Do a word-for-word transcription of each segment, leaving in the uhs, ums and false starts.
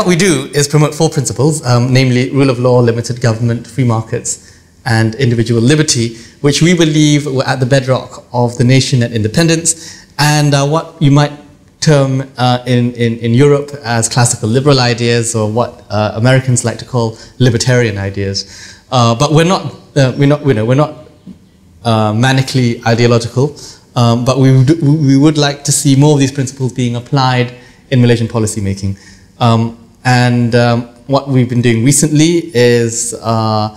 what we do is promote four principles, um, namely rule of law, limited government, free markets, and individual liberty, which we believe were at the bedrock of the nation at independence, and uh, what you might term uh, in, in, in Europe as classical liberal ideas, or what uh, Americans like to call libertarian ideas. Uh, but we're not, uh, we're not, you know, we're not uh, manically ideological, um, but we would, we would like to see more of these principles being applied in Malaysian policy making. Um, and um, what we've been doing recently is uh,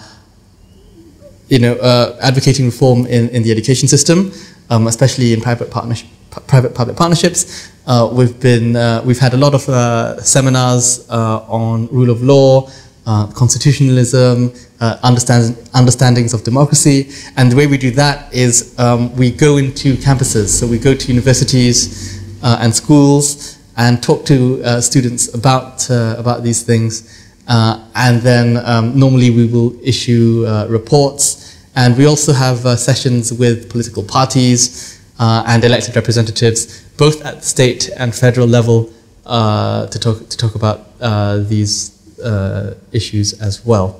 you know, uh, advocating reform in, in the education system, um, especially in private partnership, private-public partnerships. Uh, we've been, uh, we've had a lot of uh, seminars uh, on rule of law, uh, constitutionalism, uh, understand, understandings of democracy, and the way we do that is um, we go into campuses. So we go to universities uh, and schools and talk to uh, students about uh, about these things. Uh, and then um, normally we will issue uh, reports, and we also have uh, sessions with political parties uh, and elected representatives, both at the state and federal level, uh, to talk to talk about uh, these uh, issues as well.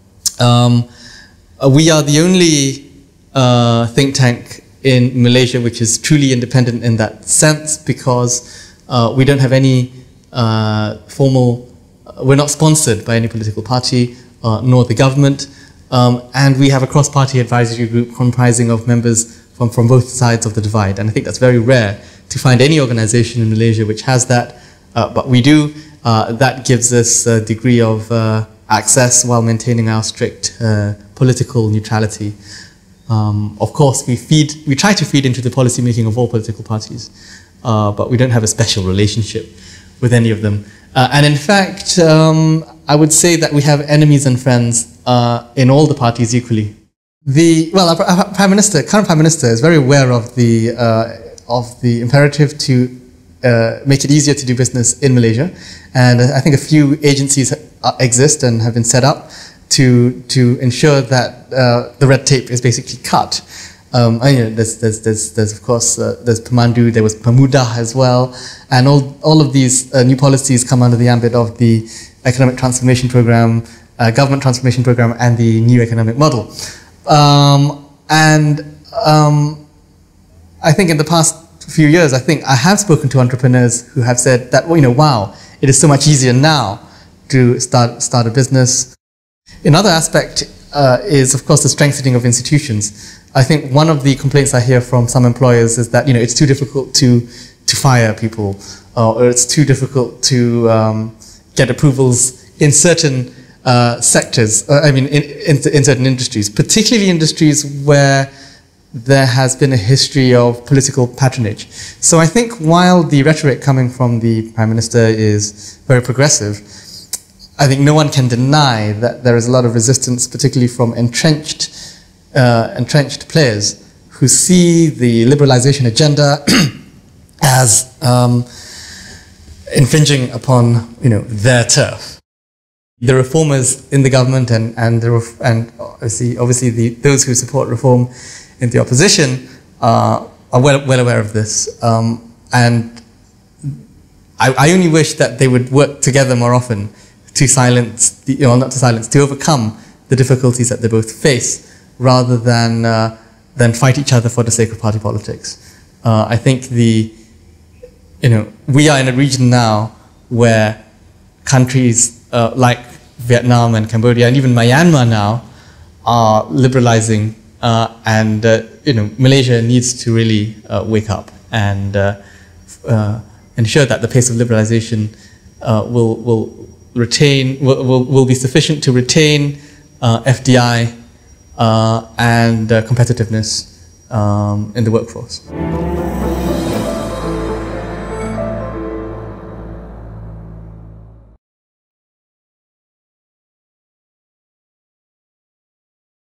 Um, we are the only uh, think tank in Malaysia which is truly independent in that sense, because uh, we don't have any uh, formal. We're not sponsored by any political party, uh, nor the government, um, and we have a cross-party advisory group comprising of members from, from both sides of the divide. And I think that's very rare to find any organization in Malaysia which has that, uh, but we do. Uh, that gives us a degree of uh, access while maintaining our strict uh, political neutrality. Um, of course, we feed, we try to feed into the policy making of all political parties, uh, but we don't have a special relationship with any of them. Uh, and in fact, um, I would say that we have enemies and friends uh, in all the parties equally. The, well, our, our Prime Minister, current Prime Minister, is very aware of the, uh, of the imperative to uh, make it easier to do business in Malaysia. And I think a few agencies exist and have been set up to, to ensure that uh, the red tape is basically cut. Um, and, you know, there's, there's, there's, there's of course, uh, there's Pemandu, there was Pemuda as well, and all, all of these uh, new policies come under the ambit of the Economic Transformation Program, uh, Government Transformation Program, and the New Economic Model. Um, and um, I think in the past few years, I think I have spoken to entrepreneurs who have said that, well, you know, wow, it is so much easier now to start, start a business. Another aspect uh, is, of course, the strengthening of institutions. I think one of the complaints I hear from some employers is that, you know, it's too difficult to to fire people, uh, or it's too difficult to um, get approvals in certain uh, sectors. Uh, I mean, in, in, in certain industries, particularly industries where there has been a history of political patronage. So I think while the rhetoric coming from the Prime Minister is very progressive, I think no one can deny that there is a lot of resistance, particularly from entrenched Uh, entrenched players who see the liberalization agenda as um, infringing upon, you know, their turf. The reformers in the government and and the ref and obviously obviously the those who support reform in the opposition uh, are well well aware of this, um, and I, I only wish that they would work together more often to silence the, you know, not to silence, to overcome the difficulties that they both face, rather than uh, than fight each other for the sake of party politics. Uh, I think the, you know, we are in a region now where countries uh, like Vietnam and Cambodia and even Myanmar now are liberalizing, uh, and uh, you know, Malaysia needs to really uh, wake up and uh, uh, ensure that the pace of liberalization uh, will will retain will, will will be sufficient to retain uh, F D I. Uh, and uh, competitiveness um, in the workforce.